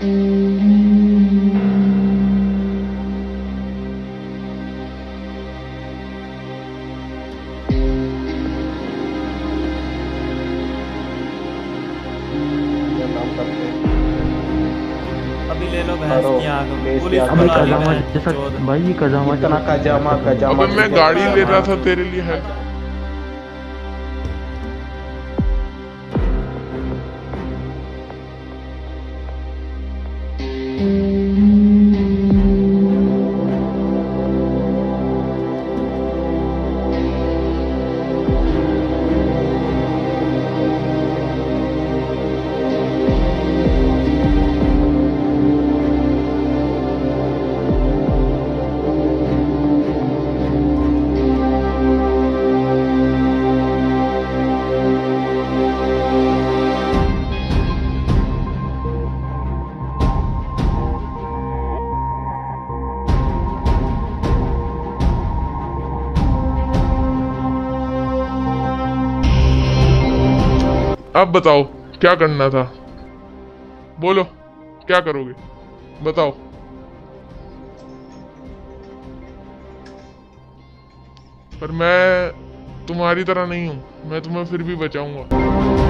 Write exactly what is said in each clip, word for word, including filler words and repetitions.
अभी ले लो भैंस की आग, पुलिस अभी बुला ली कजामा भैंस जैसा चोद। भाई, ये कजामा इतना कजामा कजामा अबे मैं गाड़ी ले रहा था तेरे लिए है। अब बताओ क्या करना था, बोलो क्या करोगे, बताओ। पर मैं तुम्हारी तरह नहीं हूं, मैं तुम्हें फिर भी बचाऊंगा।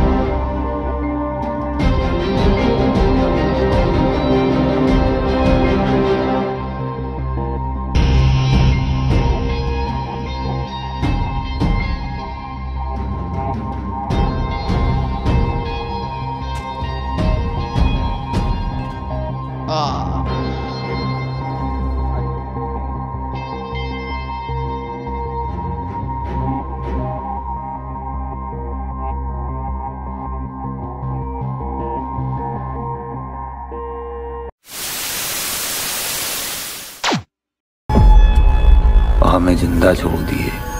हमें जिंदा छोड़ दिए।